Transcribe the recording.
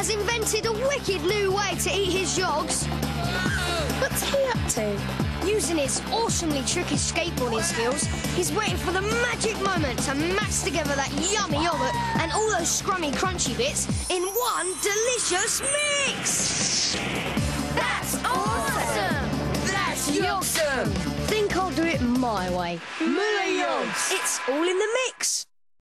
has invented a wicked new way to eat his yogs. What's he up to? Using his awesomely tricky skateboarding skills, he's waiting for the magic moment to mash together that yummy yoghurt and all those scrummy crunchy bits in one delicious mix! That's awesome! That's yogsome! Think I'll do it my way. Mullez! It's all in the mix.